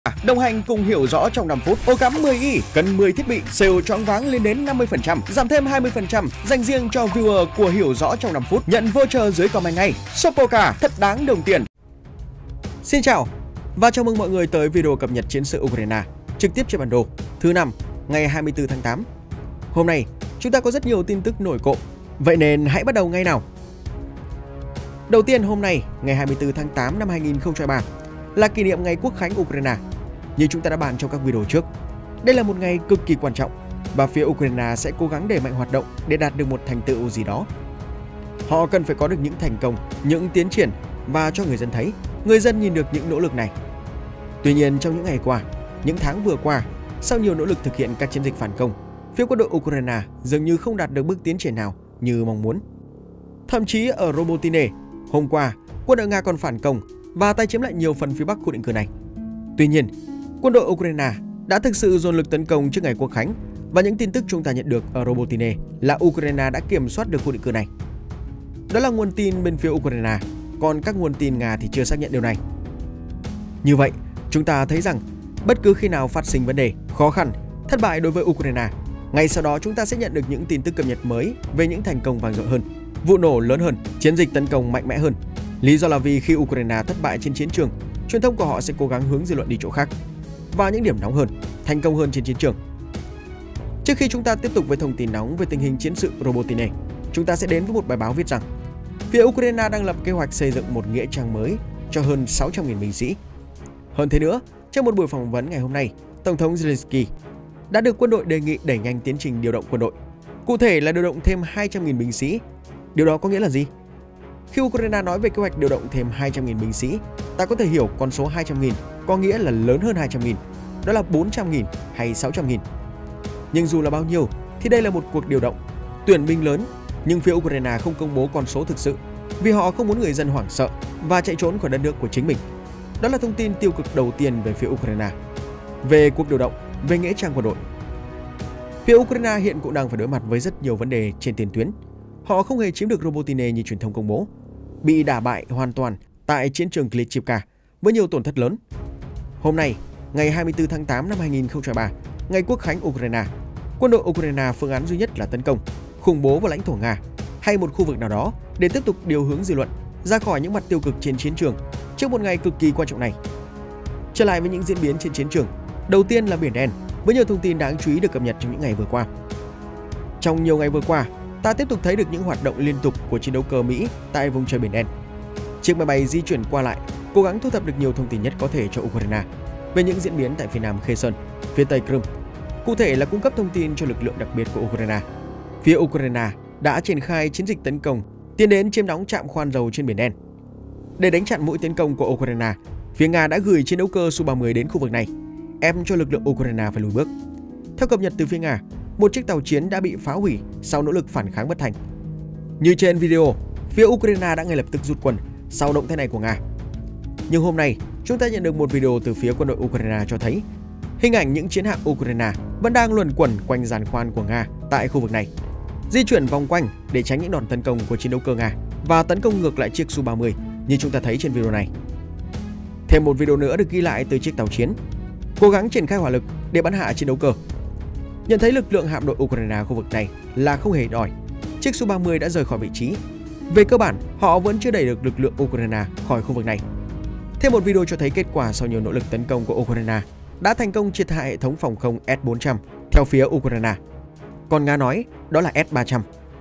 Đồng hành cùng hiểu rõ trong 5 phút. Ổ cắm 10i cần 10 thiết bị, sale choáng váng lên đến 50%, giảm thêm 20% dành riêng cho viewer của hiểu rõ trong 5 phút. Nhận voucher dưới comment ngay. Sopoca thật đáng đồng tiền. Xin chào và chào mừng mọi người tới video cập nhật chiến sự Ukraine trực tiếp trên bản đồ thứ 5 ngày 24 tháng 8. Hôm nay chúng ta có rất nhiều tin tức nổi cộm, vậy nên hãy bắt đầu ngay nào. Đầu tiên, hôm nay ngày 24 tháng 8 năm 2023 là kỷ niệm ngày Quốc khánh Ukraine. Như chúng ta đã bàn trong các video trước, đây là một ngày cực kỳ quan trọng và phía Ukraine sẽ cố gắng đẩy mạnh hoạt động để đạt được một thành tựu gì đó. Họ cần phải có được những thành công, những tiến triển và cho người dân thấy, người dân nhìn được những nỗ lực này. Tuy nhiên, trong những ngày qua, những tháng vừa qua, sau nhiều nỗ lực thực hiện các chiến dịch phản công, phía quân đội Ukraine dường như không đạt được bước tiến triển nào như mong muốn. Thậm chí ở Robotine, hôm qua, quân đội Nga còn phản công và tay chiếm lại nhiều phần phía bắc khu định cư này. Tuy nhiên, quân đội Ukraine đã thực sự dồn lực tấn công trước ngày Quốc khánh và những tin tức chúng ta nhận được ở Robotine là Ukraine đã kiểm soát được khu định cư này. Đó là nguồn tin bên phía Ukraine, còn các nguồn tin Nga thì chưa xác nhận điều này. Như vậy, chúng ta thấy rằng bất cứ khi nào phát sinh vấn đề, khó khăn, thất bại đối với Ukraine, ngay sau đó chúng ta sẽ nhận được những tin tức cập nhật mới về những thành công vang dội hơn, vụ nổ lớn hơn, chiến dịch tấn công mạnh mẽ hơn. Lý do là vì khi Ukraine thất bại trên chiến trường, truyền thông của họ sẽ cố gắng hướng dư luận đi chỗ khác và những điểm nóng hơn, thành công hơn trên chiến trường. Trước khi chúng ta tiếp tục với thông tin nóng về tình hình chiến sự Robotine, chúng ta sẽ đến với một bài báo viết rằng phía Ukraine đang lập kế hoạch xây dựng một nghĩa trang mới cho hơn 600.000 binh sĩ. Hơn thế nữa, trong một buổi phỏng vấn ngày hôm nay, Tổng thống Zelensky đã được quân đội đề nghị đẩy nhanh tiến trình điều động quân đội. Cụ thể là điều động thêm 200.000 binh sĩ. Điều đó có nghĩa là gì? Khi Ukraine nói về kế hoạch điều động thêm 200.000 binh sĩ, ta có thể hiểu con số 200.000 có nghĩa là lớn hơn 200.000, đó là 400.000 hay 600.000. Nhưng dù là bao nhiêu thì đây là một cuộc điều động, tuyển binh lớn, nhưng phía Ukraine không công bố con số thực sự vì họ không muốn người dân hoảng sợ và chạy trốn khỏi đất nước của chính mình. Đó là thông tin tiêu cực đầu tiên về phía Ukraine. Về cuộc điều động, về nghĩa trang quân đội, phía Ukraine hiện cũng đang phải đối mặt với rất nhiều vấn đề trên tiền tuyến. Họ không hề chiếm được Robotine như truyền thông công bố, bị đả bại hoàn toàn tại chiến trường Klitschivka với nhiều tổn thất lớn. Hôm nay, ngày 24 tháng 8 năm 2023, ngày Quốc khánh Ukraine, quân đội Ukraine phương án duy nhất là tấn công, khủng bố vào lãnh thổ Nga hay một khu vực nào đó để tiếp tục điều hướng dư luận ra khỏi những mặt tiêu cực trên chiến trường trước một ngày cực kỳ quan trọng này. Trở lại với những diễn biến trên chiến trường, đầu tiên là Biển Đen với nhiều thông tin đáng chú ý được cập nhật trong những ngày vừa qua. Trong nhiều ngày vừa qua, ta tiếp tục thấy được những hoạt động liên tục của chiến đấu cơ Mỹ tại vùng trời Biển Đen. Chiếc máy bay di chuyển qua lại, cố gắng thu thập được nhiều thông tin nhất có thể cho Ukraine về những diễn biến tại phía nam Kherson, phía tây Crimea. Cụ thể là cung cấp thông tin cho lực lượng đặc biệt của Ukraine. Phía Ukraine đã triển khai chiến dịch tấn công, tiến đến chiếm đóng trạm khoan dầu trên Biển Đen. Để đánh chặn mũi tấn công của Ukraine, phía Nga đã gửi chiến đấu cơ Su-30 đến khu vực này, ép cho lực lượng Ukraine phải lùi bước. Theo cập nhật từ phía Nga, một chiếc tàu chiến đã bị phá hủy sau nỗ lực phản kháng bất thành. Như trên video, phía Ukraine đã ngay lập tức rút quân sau động thái này của Nga. Nhưng hôm nay, chúng ta nhận được một video từ phía quân đội Ukraine cho thấy hình ảnh những chiến hạm Ukraine vẫn đang luẩn quẩn quanh giàn khoan của Nga tại khu vực này, di chuyển vòng quanh để tránh những đòn tấn công của chiến đấu cơ Nga và tấn công ngược lại chiếc Su-30 như chúng ta thấy trên video này. Thêm một video nữa được ghi lại từ chiếc tàu chiến, cố gắng triển khai hỏa lực để bắn hạ chiến đấu cơ. Nhận thấy lực lượng hạm đội Ukraine khu vực này là không hề đòi, chiếc Su-30 đã rời khỏi vị trí. Về cơ bản, họ vẫn chưa đẩy được lực lượng Ukraine khỏi khu vực này. Thêm một video cho thấy kết quả sau nhiều nỗ lực tấn công của Ukraine đã thành công triệt hạ hệ thống phòng không S-400 theo phía Ukraine. Còn Nga nói đó là S-300.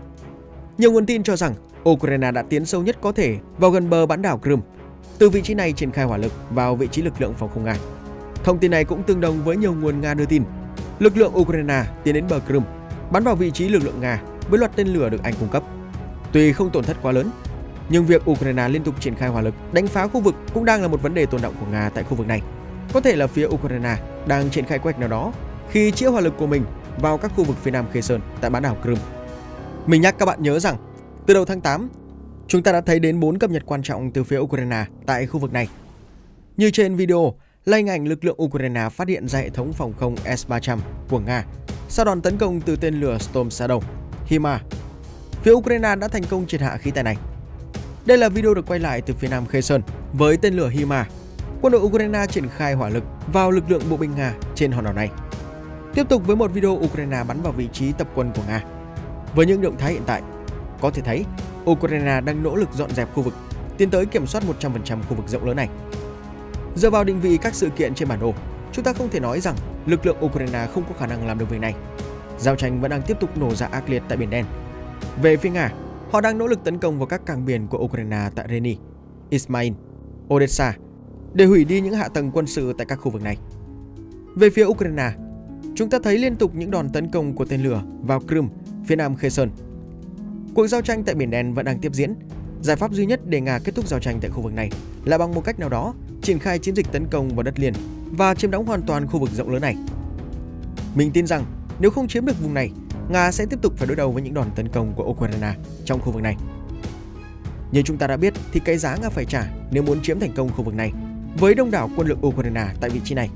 Nhiều nguồn tin cho rằng Ukraine đã tiến sâu nhất có thể vào gần bờ bán đảo Crimea. Từ vị trí này triển khai hỏa lực vào vị trí lực lượng phòng không Nga. Thông tin này cũng tương đồng với nhiều nguồn Nga đưa tin. Lực lượng Ukraine tiến đến bờ Crimea, bắn vào vị trí lực lượng Nga với loạt tên lửa được Anh cung cấp. Tuy không tổn thất quá lớn, nhưng việc Ukraine liên tục triển khai hỏa lực đánh phá khu vực cũng đang là một vấn đề tồn đọng của Nga tại khu vực này. Có thể là phía Ukraine đang triển khai kế hoạch nào đó khi chĩa hỏa lực của mình vào các khu vực phía nam Kherson tại bán đảo Crimea. Mình nhắc các bạn nhớ rằng từ đầu tháng 8, chúng ta đã thấy đến 4 cập nhật quan trọng từ phía Ukraine tại khu vực này. Như trên video là hình ảnh lực lượng Ukraine phát hiện ra hệ thống phòng không S-300 của Nga sau đòn tấn công từ tên lửa Storm Shadow, HIMARS. Phía Ukraine đã thành công triệt hạ khí tài này. Đây là video được quay lại từ phía nam Kherson với tên lửa HIMARS. quân đội Ukraine triển khai hỏa lực vào lực lượng bộ binh Nga trên hòn đảo này. Tiếp tục với một video Ukraine bắn vào vị trí tập quân của Nga. Với những động thái hiện tại, có thể thấy Ukraine đang nỗ lực dọn dẹp khu vực, tiến tới kiểm soát 100% khu vực rộng lớn này. Dựa vào định vị các sự kiện trên bản đồ, chúng ta không thể nói rằng lực lượng Ukraine không có khả năng làm được việc này. Giao tranh vẫn đang tiếp tục nổ ra ác liệt tại Biển Đen. Về phía Nga, họ đang nỗ lực tấn công vào các cảng biển của Ukraine tại Reni, Izmail, Odessa để hủy đi những hạ tầng quân sự tại các khu vực này. Về phía Ukraine, chúng ta thấy liên tục những đòn tấn công của tên lửa vào Crimea, phía nam Kherson. Cuộc giao tranh tại Biển Đen vẫn đang tiếp diễn. Giải pháp duy nhất để Nga kết thúc giao tranh tại khu vực này là bằng một cách nào đó triển khai chiến dịch tấn công vào đất liền và chiếm đóng hoàn toàn khu vực rộng lớn này. Mình tin rằng nếu không chiếm được vùng này, Nga sẽ tiếp tục phải đối đầu với những đòn tấn công của Ukraine trong khu vực này. Như chúng ta đã biết thì cái giá Nga phải trả nếu muốn chiếm thành công khu vực này với đông đảo quân lực Ukraine tại vị trí này.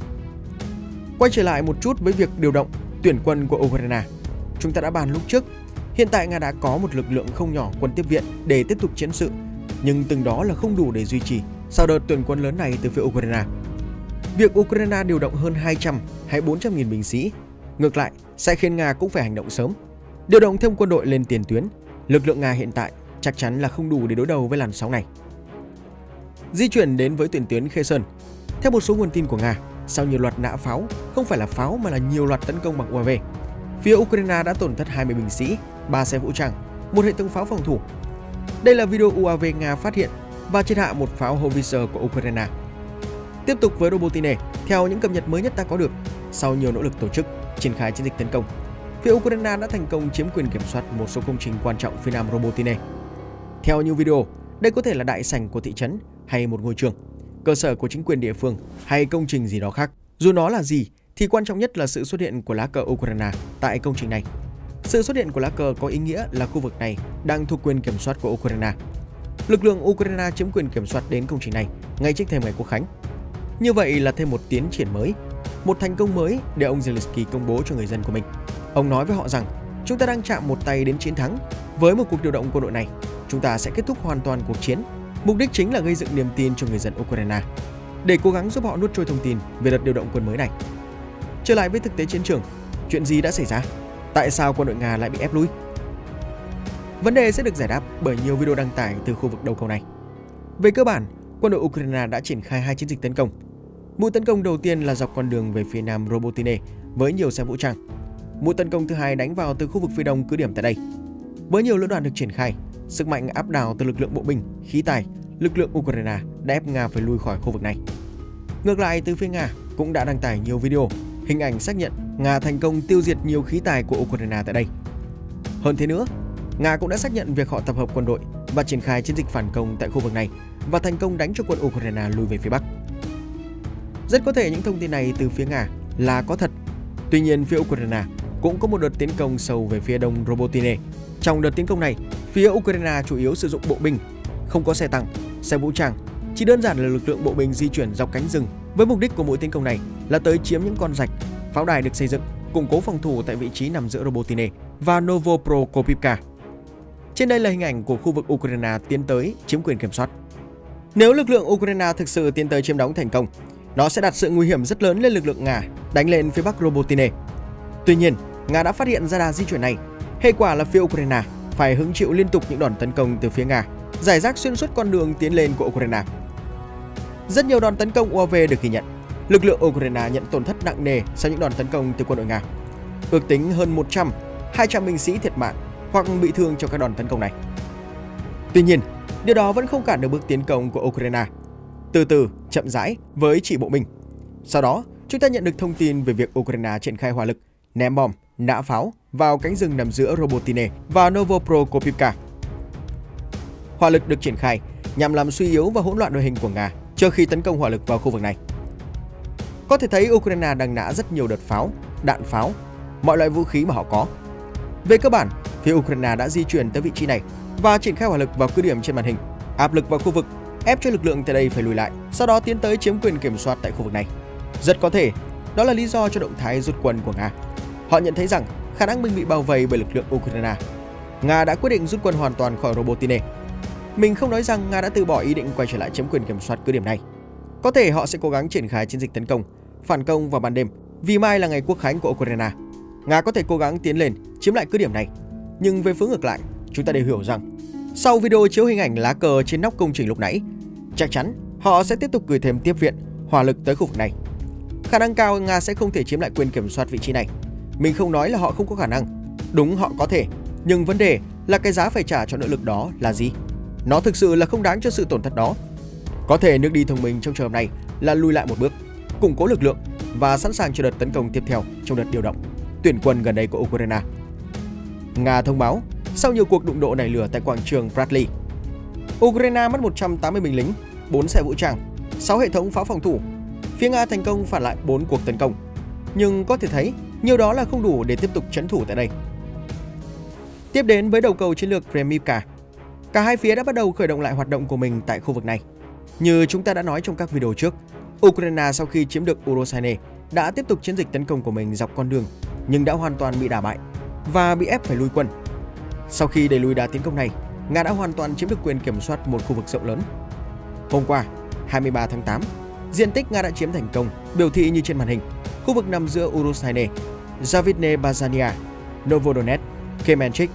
Quay trở lại một chút với việc điều động, tuyển quân của Ukraine. Chúng ta đã bàn lúc trước, hiện tại Nga đã có một lực lượng không nhỏ quân tiếp viện để tiếp tục chiến sự, nhưng từng đó là không đủ để duy trì sau đợt tuyển quân lớn này từ phía Ukraine. Việc Ukraine điều động hơn 200 hay 400.000 binh sĩ, ngược lại sẽ khiến Nga cũng phải hành động sớm. Điều động thêm quân đội lên tiền tuyến, lực lượng Nga hiện tại chắc chắn là không đủ để đối đầu với làn sóng này. Di chuyển đến với tiền tuyến Kherson, theo một số nguồn tin của Nga, sau nhiều loạt nã pháo, không phải là pháo mà là nhiều loạt tấn công bằng UAV, phía Ukraine đã tổn thất 20 binh sĩ, 3 xe vũ trang, một hệ thống pháo phòng thủ. Đây là video UAV Nga phát hiện và triệt hạ một pháo howitzer của Ukraine. Tiếp tục với Robotine, theo những cập nhật mới nhất ta có được, sau nhiều nỗ lực tổ chức, triển khai chiến dịch tấn công, phía Ukraine đã thành công chiếm quyền kiểm soát một số công trình quan trọng phía nam Robotine. Theo như video, đây có thể là đại sảnh của thị trấn hay một ngôi trường, cơ sở của chính quyền địa phương hay công trình gì đó khác. Dù nó là gì thì quan trọng nhất là sự xuất hiện của lá cờ Ukraine tại công trình này. Sự xuất hiện của lá cờ có ý nghĩa là khu vực này đang thuộc quyền kiểm soát của Ukraine. Lực lượng Ukraine chiếm quyền kiểm soát đến công trình này ngay trước thềm ngày Quốc khánh. Như vậy là thêm một tiến triển mới, một thành công mới để ông Zelensky công bố cho người dân của mình. Ông nói với họ rằng chúng ta đang chạm một tay đến chiến thắng. Với một cuộc điều động quân đội này, chúng ta sẽ kết thúc hoàn toàn cuộc chiến. Mục đích chính là gây dựng niềm tin cho người dân Ukraine để cố gắng giúp họ nuốt trôi thông tin về đợt điều động quân mới này. Trở lại với thực tế chiến trường, chuyện gì đã xảy ra? Tại sao quân đội Nga lại bị ép lui? Vấn đề sẽ được giải đáp bởi nhiều video đăng tải từ khu vực đầu cầu này. Về cơ bản, quân đội Ukraine đã triển khai 2 chiến dịch tấn công. Mũi tấn công đầu tiên là dọc con đường về phía nam Robotine với nhiều xe vũ trang. Mũi tấn công thứ hai đánh vào từ khu vực phía đông cứ điểm tại đây. Với nhiều lữ đoàn được triển khai, sức mạnh áp đảo từ lực lượng bộ binh, khí tài, lực lượng Ukraine đã ép Nga phải lui khỏi khu vực này. Ngược lại, từ phía Nga cũng đã đăng tải nhiều video, hình ảnh xác nhận Nga thành công tiêu diệt nhiều khí tài của Ukraine tại đây. Hơn thế nữa, Nga cũng đã xác nhận việc họ tập hợp quân đội và triển khai chiến dịch phản công tại khu vực này và thành công đánh cho quân Ukraine lùi về phía Bắc. Rất có thể những thông tin này từ phía Nga là có thật. Tuy nhiên, phía Ukraine cũng có một đợt tiến công sâu về phía đông Robotine. Trong đợt tiến công này, phía Ukraine chủ yếu sử dụng bộ binh, không có xe tăng, xe vũ trang, chỉ đơn giản là lực lượng bộ binh di chuyển dọc cánh rừng. Với mục đích của mũi tiến công này là tới chiếm những con rạch, pháo đài được xây dựng, củng cố phòng thủ tại vị trí nằm giữa Robotine và Novoprokopivka. Trên đây là hình ảnh của khu vực Ukraine tiến tới chiếm quyền kiểm soát. Nếu lực lượng Ukraine thực sự tiến tới chiếm đóng thành công, nó sẽ đặt sự nguy hiểm rất lớn lên lực lượng Nga đánh lên phía bắc Robotine. Tuy nhiên, Nga đã phát hiện ra đà di chuyển này. Hệ quả là phía Ukraine phải hứng chịu liên tục những đòn tấn công từ phía Nga, rải rác xuyên suốt con đường tiến lên của Ukraine. Rất nhiều đòn tấn công UAV được ghi nhận. Lực lượng Ukraine nhận tổn thất nặng nề sau những đòn tấn công từ quân đội Nga. Ước tính hơn 100-200 binh sĩ thiệt mạng hoặc bị thương trong các đòn tấn công này. Tuy nhiên, điều đó vẫn không cản được bước tiến công của Ukraine. Từ từ, chậm rãi với chỉ bộ binh. Sau đó, chúng ta nhận được thông tin về việc Ukraine triển khai hỏa lực, ném bom, nã pháo vào cánh rừng nằm giữa Robotine và Novoprokopivka. Hỏa lực được triển khai nhằm làm suy yếu và hỗn loạn đội hình của Nga trước khi tấn công hỏa lực vào khu vực này. Có thể thấy Ukraine đang nã rất nhiều đợt pháo, đạn pháo, mọi loại vũ khí mà họ có. Về cơ bản, phía Ukraine đã di chuyển tới vị trí này và triển khai hỏa lực vào cứ điểm trên màn hình, áp lực vào khu vực, ép cho lực lượng tại đây phải lùi lại, sau đó tiến tới chiếm quyền kiểm soát tại khu vực này. Rất có thể, đó là lý do cho động thái rút quân của Nga. Họ nhận thấy rằng khả năng mình bị bao vây bởi lực lượng Ukraine. Nga đã quyết định rút quân hoàn toàn khỏi Robotine. Mình không nói rằng Nga đã từ bỏ ý định quay trở lại chiếm quyền kiểm soát cứ điểm này. Có thể họ sẽ cố gắng triển khai chiến dịch tấn công, phản công vào ban đêm vì mai là ngày quốc khánh của Ukraine. Nga có thể cố gắng tiến lên chiếm lại cứ điểm này. Nhưng về phương ngược lại, chúng ta đều hiểu rằng sau video chiếu hình ảnh lá cờ trên nóc công trình lúc nãy, chắc chắn họ sẽ tiếp tục gửi thêm tiếp viện, hỏa lực tới khu vực này. Khả năng cao Nga sẽ không thể chiếm lại quyền kiểm soát vị trí này. Mình không nói là họ không có khả năng. Đúng, họ có thể. Nhưng vấn đề là cái giá phải trả cho nỗ lực đó là gì? Nó thực sự là không đáng cho sự tổn thất đó. Có thể nước đi thông minh trong trường hợp này là lùi lại một bước, củng cố lực lượng và sẵn sàng cho đợt tấn công tiếp theo trong đợt điều động, tuyển quân gần đây của Ukraine. Nga thông báo sau nhiều cuộc đụng độ nảy lửa tại quảng trường Bradley, Ukraine mất 180 binh lính, 4 xe vũ trang, 6 hệ thống pháo phòng thủ. Phía Nga thành công phản lại 4 cuộc tấn công. Nhưng có thể thấy nhiều đó là không đủ để tiếp tục trấn thủ tại đây. Tiếp đến với đầu cầu chiến lược Kremivka, cả hai phía đã bắt đầu khởi động lại hoạt động của mình tại khu vực này. Như chúng ta đã nói trong các video trước, Ukraine sau khi chiếm được Urozhaine đã tiếp tục chiến dịch tấn công của mình dọc con đường, nhưng đã hoàn toàn bị đả bại và bị ép phải lui quân. Sau khi đẩy lùi đà tiến công này, Nga đã hoàn toàn chiếm được quyền kiểm soát một khu vực rộng lớn. Hôm qua, 23 tháng 8, diện tích Nga đã chiếm thành công biểu thị như trên màn hình. Khu vực nằm giữa Urozhaine, Zavidne Bazania, Novodonetsk, Kremenchuk.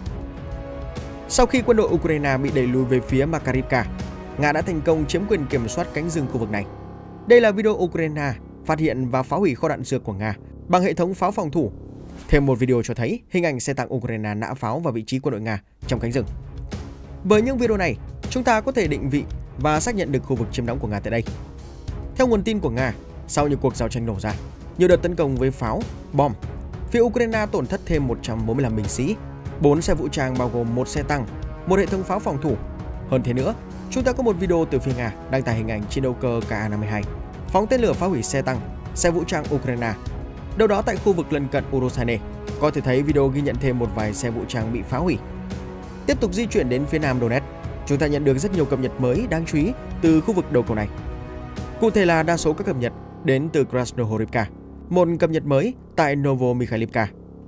Sau khi quân đội Ukraine bị đẩy lùi về phía Makarivka, Nga đã thành công chiếm quyền kiểm soát cánh rừng khu vực này. Đây là video Ukraine phát hiện và phá hủy kho đạn dược của Nga bằng hệ thống pháo phòng thủ. Thêm một video cho thấy hình ảnh xe tăng Ukraine nã pháo vào vị trí quân đội Nga trong cánh rừng. Với những video này, chúng ta có thể định vị và xác nhận được khu vực chiếm đóng của Nga tại đây. Theo nguồn tin của Nga, sau những cuộc giao tranh nổ ra, nhiều đợt tấn công với pháo, bom, phía Ukraine tổn thất thêm 145 binh sĩ, 4 xe vũ trang bao gồm 1 xe tăng, một hệ thống pháo phòng thủ. Hơn thế nữa, chúng ta có một video từ phía Nga đăng tải hình ảnh chiến đấu cơ Ka-52 phóng tên lửa phá hủy xe tăng, xe vũ trang Ukraine. Đâu đó tại khu vực lân cận Urozhaine, có thể thấy video ghi nhận thêm một vài xe vũ trang bị phá hủy. Tiếp tục di chuyển đến phía nam Donetsk, chúng ta nhận được rất nhiều cập nhật mới đáng chú ý từ khu vực đầu cầu này. Cụ thể là đa số các cập nhật đến từ Krasnohorivka, một cập nhật mới tại Novomikhailivka.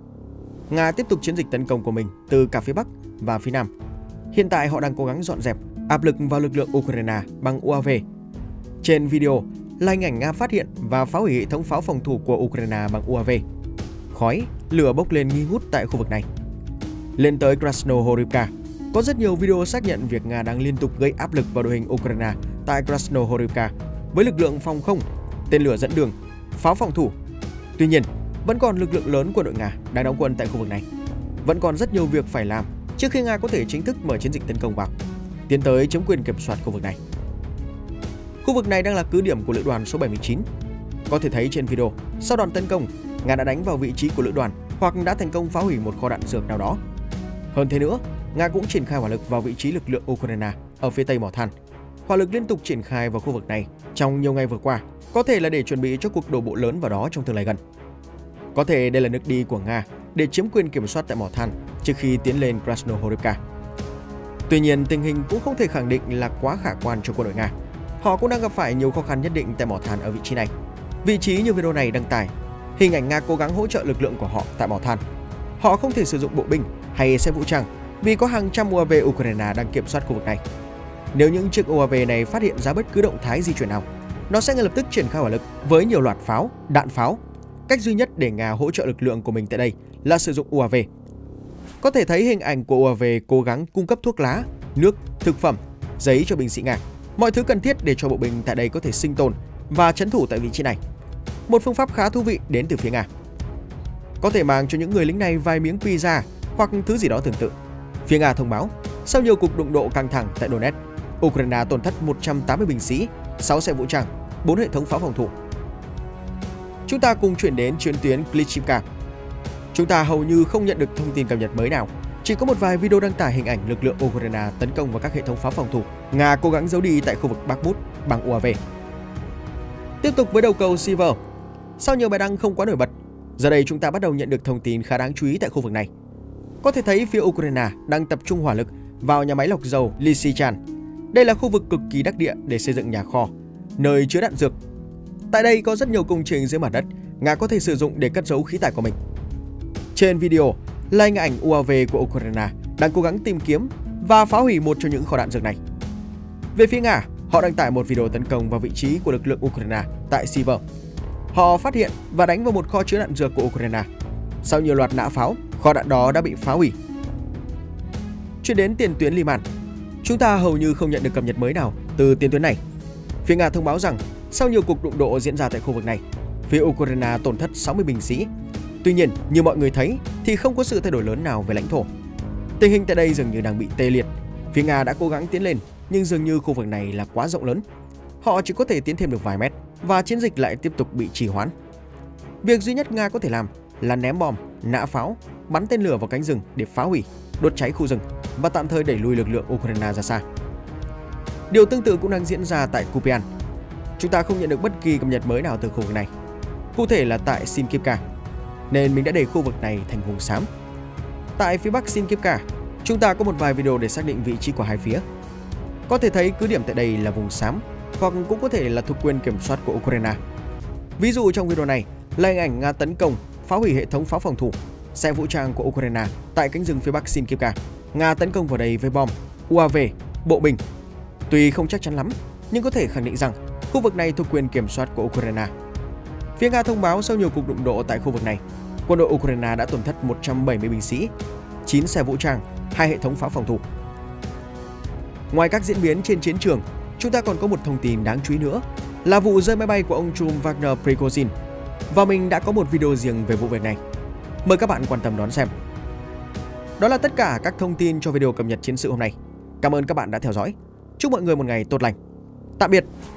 Nga tiếp tục chiến dịch tấn công của mình từ cả phía Bắc và phía Nam. Hiện tại họ đang cố gắng dọn dẹp áp lực vào lực lượng Ukraine bằng UAV. Trên video là hình ảnh Nga phát hiện và phá hủy hệ thống pháo phòng thủ của Ukraine bằng UAV. Khói, lửa bốc lên nghi ngút tại khu vực này. Lên tới Krasnohorivka, có rất nhiều video xác nhận việc Nga đang liên tục gây áp lực vào đội hình Ukraine tại Krasnohorivka với lực lượng phòng không, tên lửa dẫn đường, pháo phòng thủ. Tuy nhiên, vẫn còn lực lượng lớn của đội Nga đang đóng quân tại khu vực này. Vẫn còn rất nhiều việc phải làm trước khi Nga có thể chính thức mở chiến dịch tấn công vào, tiến tới chiếm quyền kiểm soát khu vực này. Khu vực này đang là cứ điểm của lữ đoàn số 79. Có thể thấy trên video, sau đòn tấn công, Nga đã đánh vào vị trí của lữ đoàn hoặc đã thành công phá hủy một kho đạn dược nào đó. Hơn thế nữa, Nga cũng triển khai hỏa lực vào vị trí lực lượng Ukraine ở phía tây mỏ than. Hỏa lực liên tục triển khai vào khu vực này trong nhiều ngày vừa qua, có thể là để chuẩn bị cho cuộc đổ bộ lớn vào đó trong tương lai gần. Có thể đây là nước đi của Nga để chiếm quyền kiểm soát tại mỏ than trước khi tiến lên Krasnohorivka. Tuy nhiên, tình hình cũng không thể khẳng định là quá khả quan cho quân đội Nga. Họ cũng đang gặp phải nhiều khó khăn nhất định tại mỏ than ở vị trí này. Vị trí như video này đăng tải, hình ảnh Nga cố gắng hỗ trợ lực lượng của họ tại mỏ than. Họ không thể sử dụng bộ binh hay xe vũ trang vì có hàng trăm UAV Ukraine đang kiểm soát khu vực này. Nếu những chiếc UAV này phát hiện ra bất cứ động thái di chuyển nào, nó sẽ ngay lập tức triển khai hỏa lực với nhiều loạt pháo, đạn pháo. Cách duy nhất để Nga hỗ trợ lực lượng của mình tại đây là sử dụng UAV. Có thể thấy hình ảnh của UAV cố gắng cung cấp thuốc lá, nước, thực phẩm, giấy cho binh sĩ Nga. Mọi thứ cần thiết để cho bộ binh tại đây có thể sinh tồn và trấn thủ tại vị trí này. Một phương pháp khá thú vị đến từ phía Nga. Có thể mang cho những người lính này vài miếng pizza hoặc thứ gì đó tương tự. Phía Nga thông báo, sau nhiều cuộc đụng độ căng thẳng tại Donetsk, Ukraine tổn thất 180 binh sĩ, 6 xe vũ trang, 4 hệ thống pháo phòng thủ. Chúng ta cùng chuyển đến chiến tuyến Klishchiivka. Chúng ta hầu như không nhận được thông tin cập nhật mới nào. Chỉ có một vài video đăng tải hình ảnh lực lượng Ukraine tấn công vào các hệ thống pháo phòng thủ. Nga cố gắng giấu đi tại khu vực Bakhmut bằng UAV. Tiếp tục với đầu cầu Siver. Sau nhiều bài đăng không quá nổi bật, giờ đây chúng ta bắt đầu nhận được thông tin khá đáng chú ý tại khu vực này. Có thể thấy phía Ukraine đang tập trung hỏa lực vào nhà máy lọc dầu Lysychan. Đây là khu vực cực kỳ đắc địa để xây dựng nhà kho, nơi chứa đạn dược. Tại đây có rất nhiều công trình dưới mặt đất, Nga có thể sử dụng để cất giấu khí tài của mình. Trên video là hình ảnh UAV của Ukraine đang cố gắng tìm kiếm và phá hủy một trong những kho đạn dược này. Về phía Nga, họ Họ đăng tải một video tấn công vào vị trí của lực lượng Ukraine tại Siver. Họ phát hiện và đánh vào một kho chứa đạn dược của Ukraine. Sau nhiều loạt nã pháo, kho đạn đó đã bị phá hủy. Chuyển đến tiền tuyến Liman, chúng ta hầu như không nhận được cập nhật mới nào từ tiền tuyến này. Phía Nga thông báo rằng sau nhiều cuộc đụng độ diễn ra tại khu vực này, phía Ukraine tổn thất 60 binh sĩ. Tuy nhiên, như mọi người thấy thì không có sự thay đổi lớn nào về lãnh thổ. Tình hình tại đây dường như đang bị tê liệt. Phía Nga đã cố gắng tiến lên, nhưng dường như khu vực này là quá rộng lớn. Họ chỉ có thể tiến thêm được vài mét và chiến dịch lại tiếp tục bị trì hoãn. Việc duy nhất Nga có thể làm là ném bom, nã pháo, bắn tên lửa vào cánh rừng để phá hủy, đốt cháy khu rừng và tạm thời đẩy lùi lực lượng Ukraine ra xa. Điều tương tự cũng đang diễn ra tại Kupian. Chúng ta không nhận được bất kỳ cập nhật mới nào từ khu vực này, cụ thể là tại Sinkivka, nên mình đã để khu vực này thành vùng xám. Tại phía bắc Sinkivka, chúng ta có một vài video để xác định vị trí của hai phía. Có thể thấy cứ điểm tại đây là vùng xám, hoặc cũng có thể là thuộc quyền kiểm soát của Ukraine. Ví dụ trong video này là hình ảnh Nga tấn công, phá hủy hệ thống pháo phòng thủ, xe vũ trang của Ukraine tại cánh rừng phía bắc Sinkivka. Nga tấn công vào đây với bom, UAV, bộ binh. Tuy không chắc chắn lắm, nhưng có thể khẳng định rằng khu vực này thuộc quyền kiểm soát của Ukraine. Phía Nga thông báo sau nhiều cuộc đụng độ tại khu vực này, quân đội Ukraine đã tổn thất 170 binh sĩ, 9 xe vũ trang, 2 hệ thống pháo phòng thủ. Ngoài các diễn biến trên chiến trường, chúng ta còn có một thông tin đáng chú ý nữa là vụ rơi máy bay của ông trùm Wagner Prigozhin. Và mình đã có một video riêng về vụ việc này. Mời các bạn quan tâm đón xem. Đó là tất cả các thông tin cho video cập nhật chiến sự hôm nay. Cảm ơn các bạn đã theo dõi. Chúc mọi người một ngày tốt lành. Tạm biệt.